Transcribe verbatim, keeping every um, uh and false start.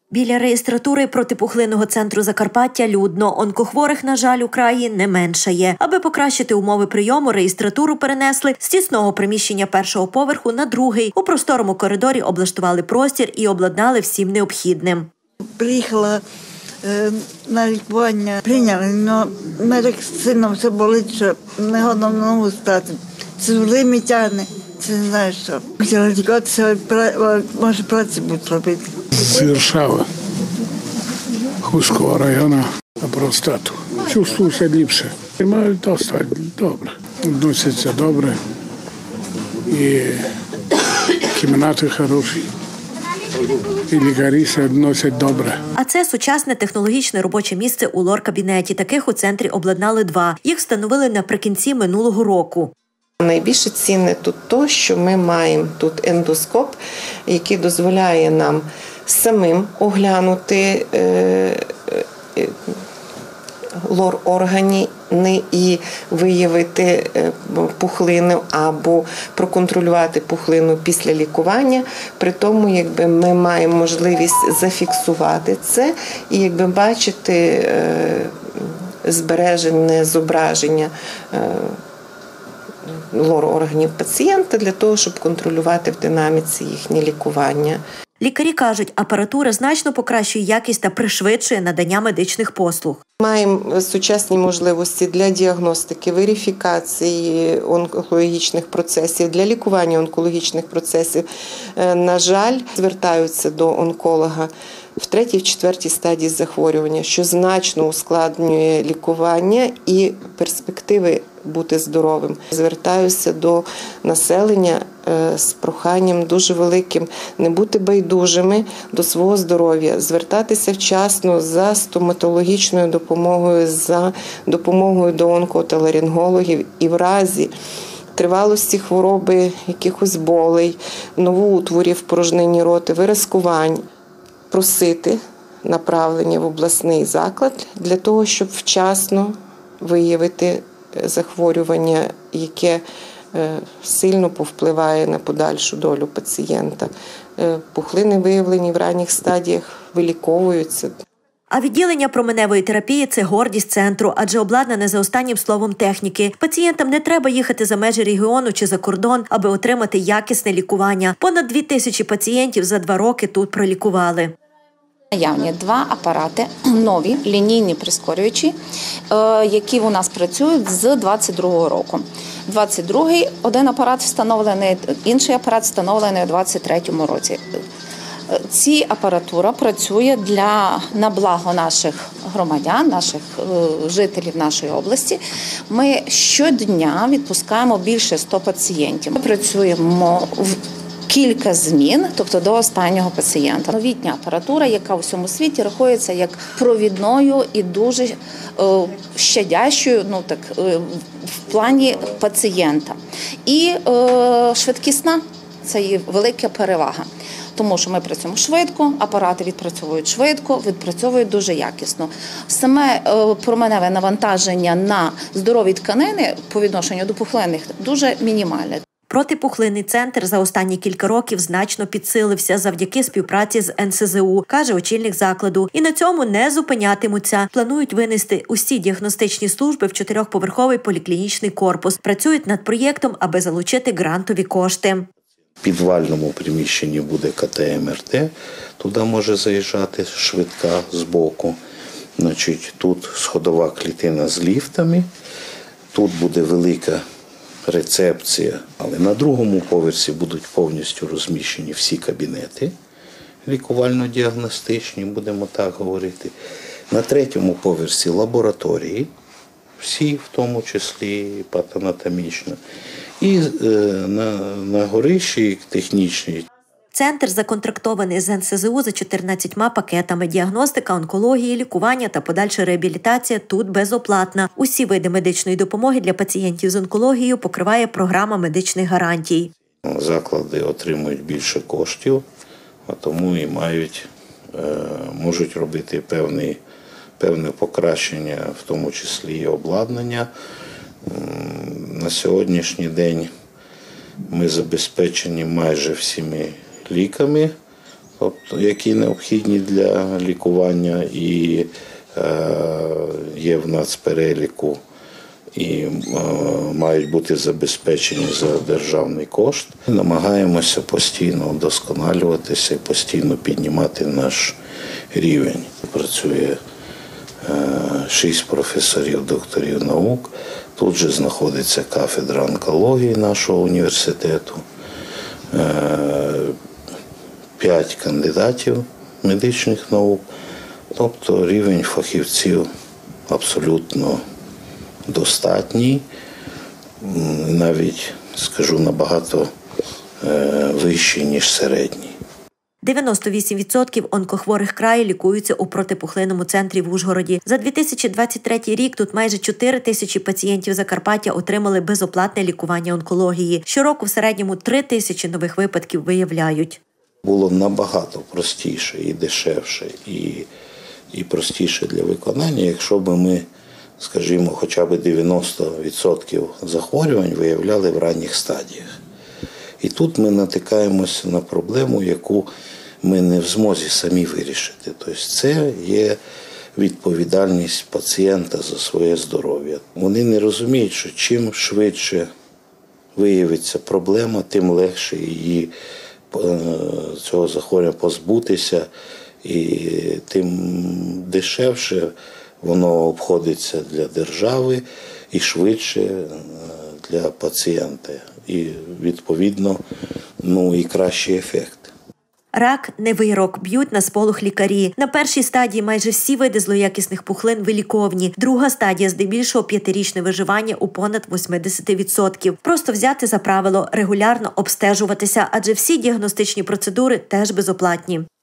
Біля реєстратури протипухлинного центру Закарпаття людно. Онкохворих, на жаль, у краї не меншає. Аби покращити умови прийому, реєстратуру перенесли з тісного приміщення першого поверху на другий. У просторому коридорі облаштували простір і обладнали всім необхідним. Приїхала е, на лікування, прийняли, але мене так сильно все болить, що не годно на ногу стати. Це время тягне, це не знаю що. Хотіла лікуватися, може праці будуть робити. З Варшави, Хуського району, на простату. Чувствую ліпше. Мають досить добре. Відносяться добре. І кімнати хороші. І лікарі себе відносять добре. А це сучасне технологічне робоче місце у лор-кабінеті. Таких у центрі обладнали два. Їх встановили наприкінці минулого року. Найбільше цінне тут те, що ми маємо тут ендоскоп, який дозволяє нам самим оглянути е, е, лор-органи і виявити пухлину або проконтролювати пухлину після лікування. При тому, якби ми маємо можливість зафіксувати це і якби бачити е, збережене зображення е, лор-органів пацієнта для того, щоб контролювати в динаміці їхнє лікування. Лікарі кажуть, апаратура значно покращує якість та пришвидшує надання медичних послуг. Маємо сучасні можливості для діагностики, верифікації онкологічних процесів, для лікування онкологічних процесів. На жаль, звертаються до онколога в третій, в четвертій стадії захворювання, що значно ускладнює лікування і перспективи бути здоровим. Звертаюся до населення з проханням дуже великим не бути байдужими до свого здоров'я, звертатися вчасно за стоматологічною допомогою, за допомогою до онкотоларингологів і в разі тривалості хвороби, якихось болей, новоутворів порожнині роти, виразкувань, просити направлення в обласний заклад для того, щоб вчасно виявити захворювання, яке сильно повпливає на подальшу долю пацієнта. Пухлини, виявлені в ранніх стадіях, виліковуються. А відділення променевої терапії – це гордість центру, адже обладнане за останнім словом техніки. Пацієнтам не треба їхати за межі регіону чи за кордон, аби отримати якісне лікування. Понад дві тисячі пацієнтів за два роки тут пролікували. Наявні два апарати, нові, лінійні прискорюючі, які у нас працюють з двадцять другого року. двадцять другий один апарат встановлений, інший апарат встановлений у двадцять третьому році. Ці апаратура працює для, на благо наших громадян, наших жителів нашої області. Ми щодня відпускаємо більше ста пацієнтів. Ми працюємо в кілька змін, тобто до останнього пацієнта. Новітня апаратура, яка у всьому світі рахується як провідною і дуже е, щадящою, ну так, е, в плані пацієнта. І е, швидкісна – це її велика перевага. Тому що ми працюємо швидко, апарати відпрацьовують швидко, відпрацьовують дуже якісно. Саме е, променеве навантаження на здорові тканини по відношенню до пухлинних дуже мінімальне. Протипухлинний центр за останні кілька років значно підсилився завдяки співпраці з ен ес зе у, каже очільник закладу. І на цьому не зупинятимуться. Планують винести усі діагностичні служби в чотирьохповерховий поліклінічний корпус. Працюють над проєктом, аби залучити грантові кошти. В підвальному приміщенні буде ка те ем ер те, туди може заїжджати швидка збоку. Значить, тут сходова клітина з ліфтами, тут буде велика рецепція, але на другому поверсі будуть повністю розміщені всі кабінети лікувально-діагностичні, будемо так говорити. На третьому поверсі лабораторії, всі, в тому числі патанатомічно. І е, на, на горищі технічні. Центр законтрактований з ен ес зе у за чотирнадцятьма пакетами. Діагностика, онкології, лікування та подальша реабілітація тут безоплатна. Усі види медичної допомоги для пацієнтів з онкологією покриває програма медичних гарантій. Заклади отримують більше коштів, а тому і мають, е, можуть робити певні, певне покращення, в тому числі і обладнання. На сьогоднішній день ми забезпечені майже всіми ліками, тобто, які необхідні для лікування і е, є в нацпереліку і е, мають бути забезпечені за державний кошт. Намагаємося постійно вдосконалюватися і постійно піднімати наш рівень. Працює е, шість професорів, докторів наук. Тут же знаходиться кафедра онкології нашого університету, п'ять кандидатів медичних наук, тобто рівень фахівців абсолютно достатній, навіть, скажу, набагато вищий, ніж середній. дев'яносто вісім відсотків онкохворих краю лікуються у протипухлинному центрі в Ужгороді. За дві тисячі двадцять третій рік тут майже чотири тисячі пацієнтів Закарпаття отримали безоплатне лікування онкології. Щороку в середньому три тисячі нових випадків виявляють. Було набагато простіше і дешевше, і, і простіше для виконання, якщо б ми, скажімо, хоча б дев'яносто відсотків захворювань виявляли в ранніх стадіях. І тут ми натикаємося на проблему, яку ми не в змозі самі вирішити. Тобто це є відповідальність пацієнта за своє здоров'я. Вони не розуміють, що чим швидше виявиться проблема, тим легше її, цього захворювання позбутися, і тим дешевше воно обходиться для держави і швидше для пацієнта. І, відповідно, ну і кращий ефект. Рак – не вирок, б'ють на сполох лікарі. На першій стадії майже всі види злоякісних пухлин виліковні. Друга стадія – здебільшого п'ятирічне виживання у понад вісімдесят відсотків. Просто взяти за правило регулярно обстежуватися, адже всі діагностичні процедури теж безоплатні.